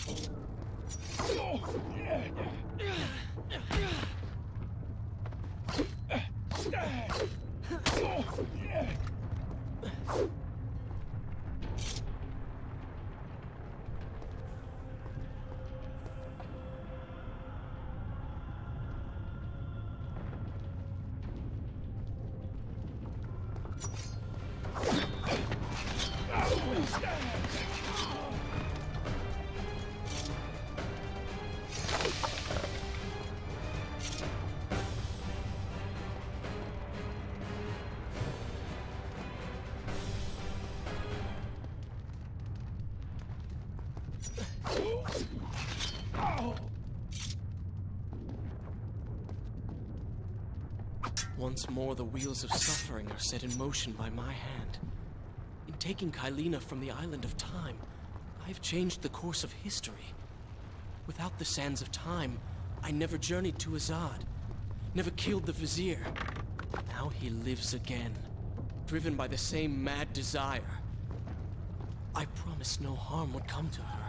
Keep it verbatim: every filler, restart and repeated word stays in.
Once more, the wheels of suffering are set in motion by my hand. In taking Kylina from the island of time, I've changed the course of history. Without the sands of time, I never journeyed to Azad, never killed the Vizier. Now he lives again, driven by the same mad desire. I promised no harm would come to her.